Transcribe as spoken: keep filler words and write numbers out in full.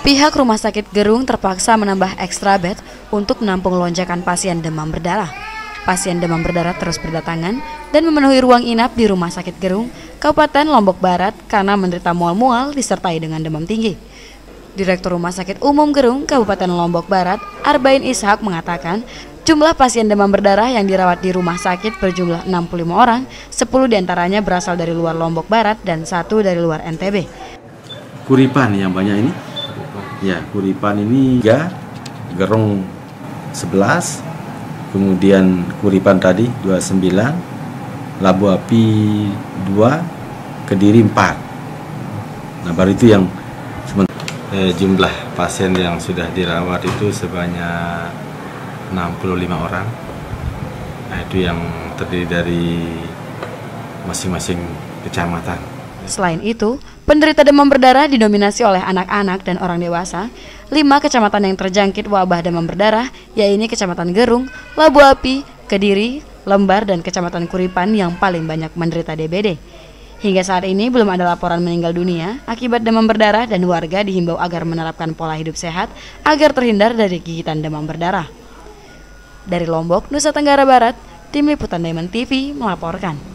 Pihak Rumah Sakit Gerung terpaksa menambah ekstra bed untuk menampung lonjakan pasien demam berdarah. Pasien demam berdarah terus berdatangan dan memenuhi ruang inap di Rumah Sakit Gerung, Kabupaten Lombok Barat karena menderita mual-mual disertai dengan demam tinggi. Direktur Rumah Sakit Umum Gerung, Kabupaten Lombok Barat, Arbain Ishak mengatakan jumlah pasien demam berdarah yang dirawat di rumah sakit berjumlah enam puluh lima orang, sepuluh diantaranya berasal dari luar Lombok Barat dan satu dari luar N T B. Kuripan yang banyak ini? Ya, Kuripan ini tiga, Gerung sebelas, kemudian Kuripan tadi dua puluh sembilan, Labu Api dua, Kediri empat. Nah, baru itu yang eh, jumlah pasien yang sudah dirawat itu sebanyak enam puluh lima orang. Nah, itu yang terdiri dari masing-masing kecamatan. Selain itu, penderita demam berdarah didominasi oleh anak-anak dan orang dewasa. Lima kecamatan yang terjangkit wabah demam berdarah, yaitu Kecamatan Gerung, Labu Api, Kediri, Lembar, dan Kecamatan Kuripan yang paling banyak menderita D B D. Hingga saat ini belum ada laporan meninggal dunia akibat demam berdarah dan warga dihimbau agar menerapkan pola hidup sehat agar terhindar dari gigitan demam berdarah. Dari Lombok, Nusa Tenggara Barat, Tim Liputan Diamond T V melaporkan.